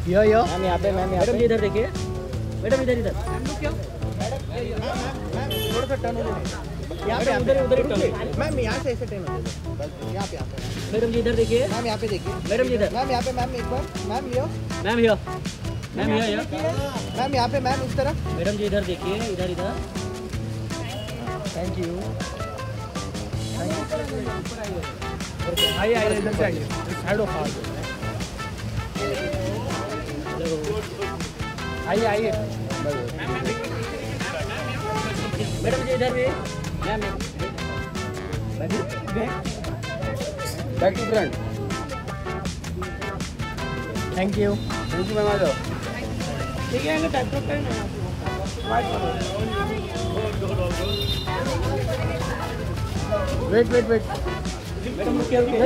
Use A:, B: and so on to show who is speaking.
A: यो यो
B: ma'am यहाँ पे, ma'am madam ji इधर देखिए, मैडम इधर इधर,
A: थोड़ा सा टर्न हो
B: यहाँ पे उधर उधर
A: मैम यहाँ से ऐसे टर्न हो यहाँ पे
B: मैडम जी इधर देखिए,
A: मैम यहाँ पे देखिए
B: मैडम जी इधर,
A: मैम यहाँ पे मैम एक बार ma'am yo
B: ma'am here, ma'am here,
A: ma'am यहाँ पे मैम इस तरफ
B: मैडम जी इधर देखिए, इधर इधर,
A: थैंक यू आइए आइए इधर से आइए साइड ऑफ आइए आइए
B: मैडम जी इधर भी, ma'am
A: back to front thank you ma'am आ जाओ ठीक है टाइप टू टाइम वेट वेट वेट
B: मैडम